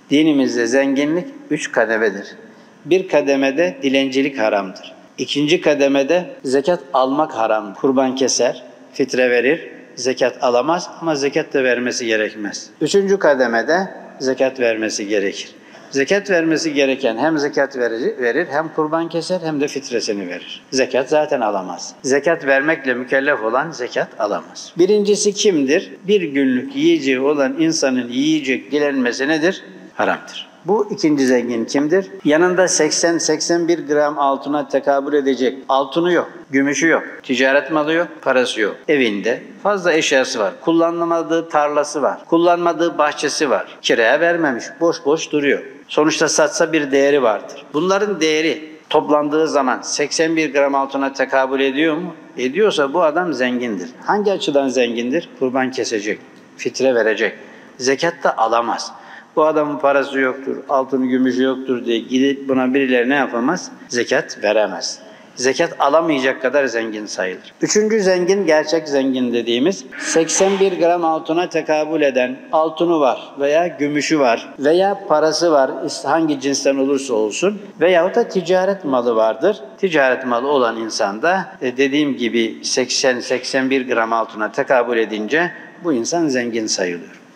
Dinimizde zenginlik 3 kademedir. Bir kademede dilencilik haramdır. İkinci kademede zekat almak haramdır. Kurban keser, fitre verir, zekat alamaz ama zekat da vermesi gerekmez. Üçüncü kademede zekat vermesi gerekir. Zekat vermesi gereken hem zekat verir, hem kurban keser, hem de fitresini verir. Zekat zaten alamaz. Zekat vermekle mükellef olan zekat alamaz. Birincisi kimdir? Bir günlük yiyeceği olan insanın yiyecek dilenmesi nedir? Haramdır. Bu ikinci zengin kimdir? Yanında 80-81 gram altına tekabül edecek altını yok, gümüşü yok, ticaret malı yok, parası yok. Evinde fazla eşyası var, kullanmadığı tarlası var, kullanmadığı bahçesi var, kiraya vermemiş, boş boş duruyor. Sonuçta satsa bir değeri vardır. Bunların değeri toplandığı zaman 81 gram altına tekabül ediyor mu? Ediyorsa bu adam zengindir. Hangi açıdan zengindir? Kurban kesecek, fitre verecek, zekat da alamaz. Bu adamın parası yoktur, altını gümüşü yoktur diye gidip buna birileri ne yapamaz? Zekat veremez. Zekat alamayacak kadar zengin sayılır. Üçüncü zengin, gerçek zengin dediğimiz 81 gram altına tekabül eden altını var veya gümüşü var veya parası var, hangi cinsten olursa olsun, veyahut da ticaret malı vardır. Ticaret malı olan insan da dediğim gibi 80-81 gram altına tekabül edince bu insan zengin sayılıyor.